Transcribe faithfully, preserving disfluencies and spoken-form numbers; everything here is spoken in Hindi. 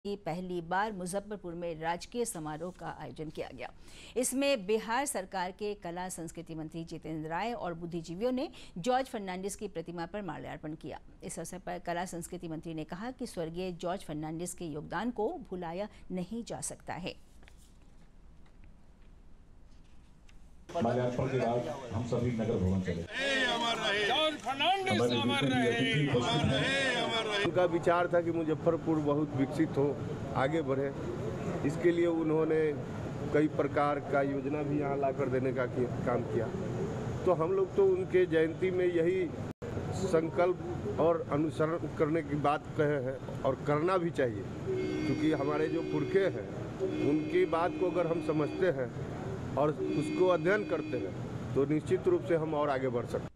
पहली बार मुजफ्फरपुर में राजकीय समारोह का आयोजन किया गया। इसमें बिहार सरकार के कला संस्कृति मंत्री जितेंद्र राय और बुद्धिजीवियों ने जॉर्ज फर्नांडिस की प्रतिमा पर माल्यार्पण किया। इस अवसर पर कला संस्कृति मंत्री ने कहा कि स्वर्गीय जॉर्ज फर्नांडिस के योगदान को भुलाया नहीं जा सकता है। माल्यार्पण के बाद हम सभी नगर भवन चले। जॉर्ज फर्नांडिस अमर रहे, अमर रहे, अमर रहे। उनका विचार था कि मुजफ्फरपुर बहुत विकसित हो, आगे बढ़े। इसके लिए उन्होंने कई प्रकार का योजना भी यहाँ लाकर देने का काम किया। तो हम लोग तो उनके जयंती में यही संकल्प और अनुसरण करने की बात कहे हैं और करना भी चाहिए, क्योंकि हमारे जो पुरखे हैं उनकी बात को अगर हम समझते हैं और उसको अध्ययन करते हैं तो निश्चित रूप से हम और आगे बढ़ सकते हैं।